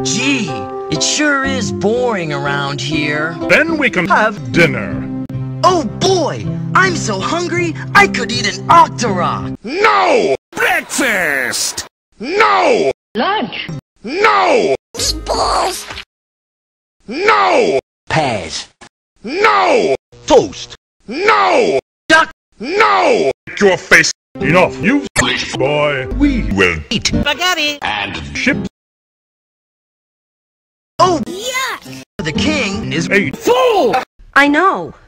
Gee, it sure is boring around here. Then we can have dinner. Oh boy, I'm so hungry I could eat an Octorok. No! Breakfast! No! Lunch. No! Meatballs. No! Pass. No! Toast. No! Duck. No! Make your face. Enough, you foolish boy. We will Eat. Spaghetti. and chips Oh, Yuck. the king is a Fool. I know.